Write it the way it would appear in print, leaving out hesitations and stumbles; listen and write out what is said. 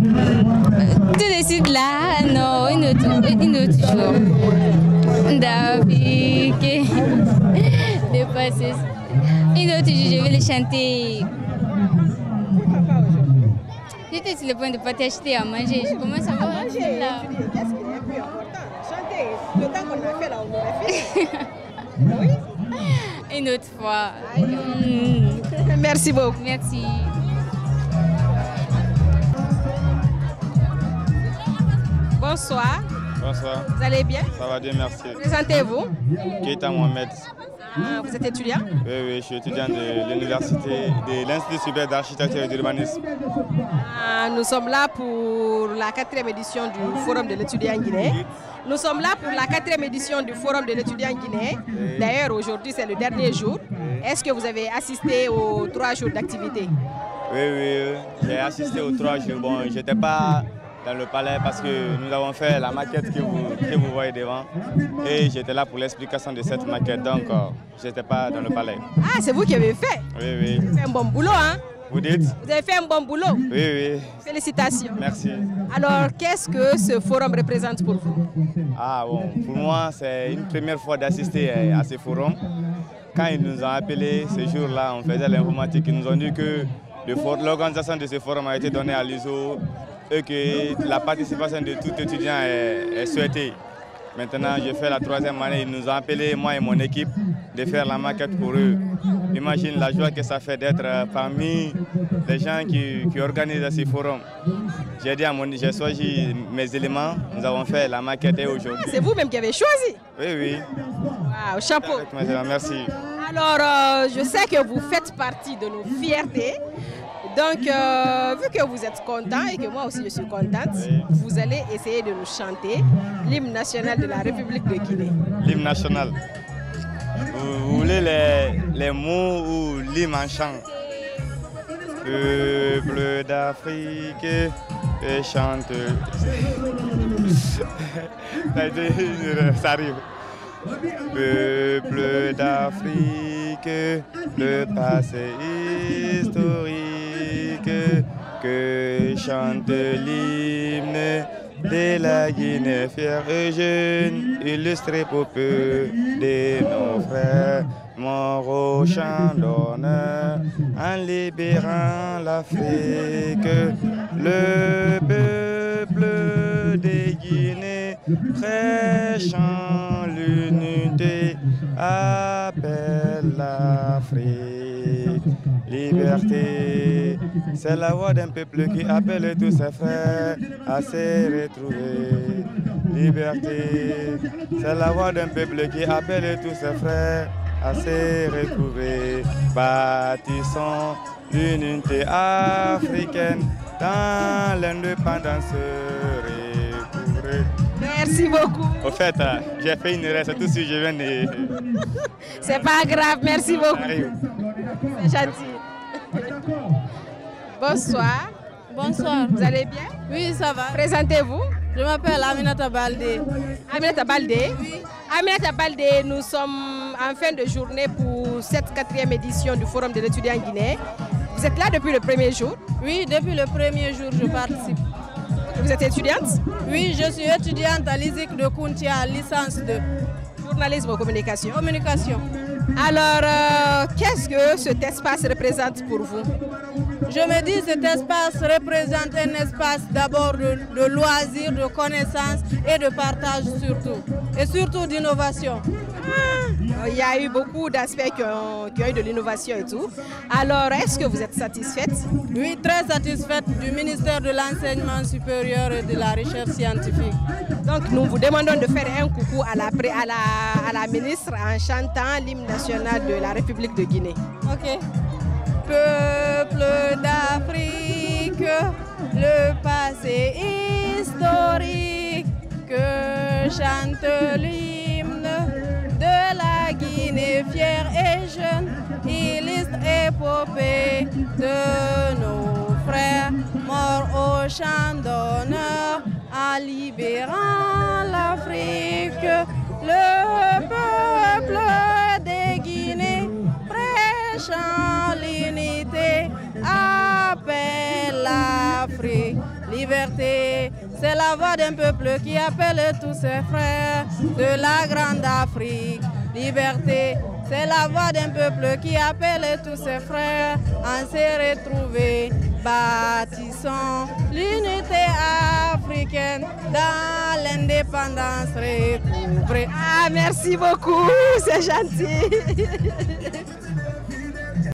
Tout de suite là, non, une autre jour. David, de passer. Une autre jour, je vais le chanter. J'étais sur le point de ne pas t'acheter à manger. Je commence à voir là. Qu'est-ce qui est le plus important? Chanter, le temps qu'on a fait là, on aurait fait. Oui. Une autre fois. Merci beaucoup. Merci. Bonsoir. Bonsoir. Vous allez bien? Ça va bien, merci. Présentez-vous. Keita Mohamed. Vous êtes étudiant? Oui, je suis étudiant de l'université, de l'Institut supérieur d'architecture et d'urbanisme. Nous sommes là pour la 4e édition du Forum de l'étudiant guinéen. Nous sommes là pour la 4e édition du Forum de l'étudiant guinéen. D'ailleurs, aujourd'hui, c'est le dernier jour. Est-ce que vous avez assisté aux 3 jours d'activité? Oui, j'ai assisté aux 3 jours. Bon, je n'étais pas dans le palais parce que nous avons fait la maquette que vous voyez devant. Et j'étais là pour l'explication de cette maquette, donc je n'étais pas dans le palais. Ah, c'est vous qui avez fait? Oui. Vous avez fait un bon boulot, hein? Vous dites? Vous avez fait un bon boulot? Oui. Félicitations. Merci. Alors, qu'est-ce que ce forum représente pour vous? Ah bon, pour moi, c'est une première fois d'assister à ce forum. Quand ils nous ont appelés ce jour-là, on faisait l'informatique, ils nous ont dit que l'organisation de ce forum a été donnée à l'ISO et que la participation de tout étudiant est souhaitée. Maintenant, je fais la 3e année, ils nous ont appelés, moi et mon équipe, de faire la maquette pour eux. Imagine la joie que ça fait d'être parmi les gens qui organisent ce forum. J'ai choisi mes éléments, nous avons fait la maquette et aujourd'hui. C'est vous-même qui avez choisi? Oui. Wow, chapeau. Merci. Alors, je sais que vous faites partie de nos fiertés. Donc, vu que vous êtes content et que moi aussi je suis contente, vous allez essayer de nous chanter l'hymne national de la République de Guinée. L'hymne national. Vous voulez les mots ou l'hymne en chant? Peuple d'Afrique, chante. Ça arrive. Peuple d'Afrique, le passé historique, que chante l'hymne de la Guinée fière et jeune, illustré peuple de nos frères, morts au champ d'honneur, en libérant l'Afrique. Le peuple de Guinée, prêchant l'unité, appelle l'Afrique. Liberté, c'est la voix d'un peuple qui appelle tous ses frères à se retrouver. Liberté, c'est la voix d'un peuple qui appelle tous ses frères à se retrouver. Bâtissons l'unité africaine dans l'indépendance recouvrée. Merci beaucoup. Au fait, j'ai fait une erreur, c'est tout ce que je viens de... C'est pas grave, merci beaucoup. C'est gentil. Bonsoir. Bonsoir. Vous allez bien? Oui, ça va. Présentez-vous. Je m'appelle Aminata Baldé. Aminata Baldé? Oui. Aminata Baldé, nous sommes en fin de journée pour cette 4e édition du Forum de l'étudiant guinéen. Vous êtes là depuis le premier jour? Oui, depuis le premier jour, je participe. Vous êtes étudiante? Oui, je suis étudiante à l'ISIC de Kountia, licence de journalisme et communication. Alors, qu'est-ce que cet espace représente pour vous? Je me dis que cet espace représente un espace d'abord de loisirs, de connaissances et de partage surtout. Et surtout d'innovation. Il y a eu beaucoup d'aspects qui ont eu de l'innovation et tout. Alors, est-ce que vous êtes satisfaite? Oui, très satisfaite du ministère de l'Enseignement supérieur et de la Recherche scientifique. Donc, nous vous demandons de faire un coucou à la ministre en chantant l'hymne national de la République de Guinée. Ok. Peuple d'Afrique, le passé historique, que chante l'hymne de la Guinée fière et jeune, illustre épopée de nos frères, morts au champ d'honneur, en libérant l'Afrique. Le peuple des Guinées, prêchant l'unité, appelle l'Afrique. liberté. C'est la voix d'un peuple qui appelle tous ses frères de la grande Afrique. Liberté, c'est la voix d'un peuple qui appelle tous ses frères à se retrouver. Bâtissons l'unité africaine dans l'indépendance recouvrée. Ah, merci beaucoup, c'est gentil.